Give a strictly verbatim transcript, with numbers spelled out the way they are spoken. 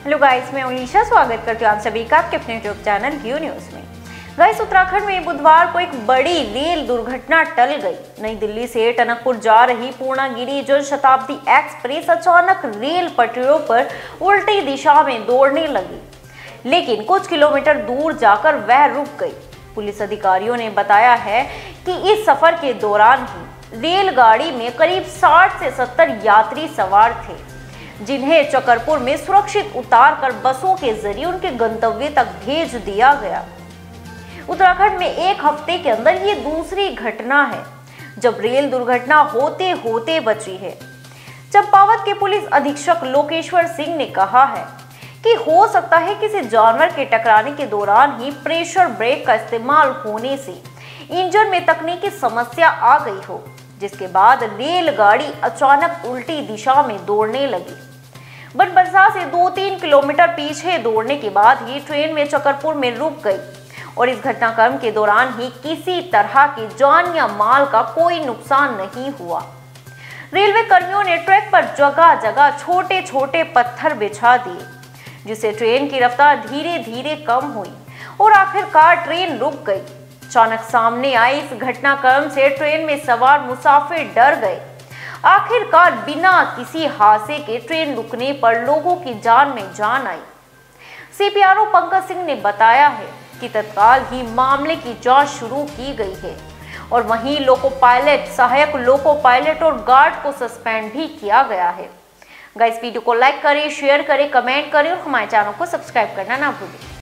Hello guys, मैं ईशा स्वागत करती हूँ आप सभी का आपके अपने यूट्यूब चैनल क्यू न्यूज में। गाइस, उत्तराखंड में बुधवार को एक बड़ी रेल दुर्घटना टल गई। नई दिल्ली से टनकपुर जा रही पूर्णागिरि जन शताब्दी एक्सप्रेस अचानक रेल पटरियों पर उल्टी दिशा में दौड़ने लगी, लेकिन कुछ किलोमीटर दूर जाकर वह रुक गई। पुलिस अधिकारियों ने बताया है कि इस सफर के दौरान ही रेलगाड़ी में करीब साठ से सत्तर यात्री सवार थे, जिन्हें चकरपुर में सुरक्षित उतारकर बसों के जरिए उनके गंतव्य तक भेज दिया गया। उत्तराखंड में एक हफ्ते के अंदर ये दूसरी घटना है जब रेल दुर्घटना होते होते बची है। चंपावत के पुलिस अधीक्षक लोकेश्वर सिंह ने कहा है कि हो सकता है किसी जानवर के टकराने के दौरान ही प्रेशर ब्रेक का इस्तेमाल होने से इंजन में तकनीकी समस्या आ गई हो, जिसके बाद रेलगाड़ी अचानक उल्टी दिशा में दौड़ने लगी। बनबरसा से दो तीन किलोमीटर पीछे दौड़ने के बाद ही ट्रेन में चकरपुर में रुक गई और इस घटनाक्रम के दौरान ही किसी तरह की जान या माल का कोई नुकसान नहीं हुआ। रेलवे कर्मियों ने ट्रैक पर जगह जगह छोटे छोटे पत्थर बिछा दिए, जिससे ट्रेन की रफ्तार धीरे धीरे कम हुई और आखिरकार ट्रेन रुक गई। अचानक सामने आई इस घटनाक्रम से ट्रेन में सवार मुसाफिर डर गए। आखिरकार बिना किसी हादसे के ट्रेन रुकने पर लोगों की जान में जान आई। सीपीआरओ पंकज सिंह ने बताया है कि तत्काल ही मामले की जांच शुरू की गई है और वहीं लोको पायलट, सहायक लोको पायलट और गार्ड को सस्पेंड भी किया गया है। गाइस, वीडियो को लाइक करें, शेयर करें, कमेंट करें और हमारे चैनल को सब्सक्राइब करना ना भूलें।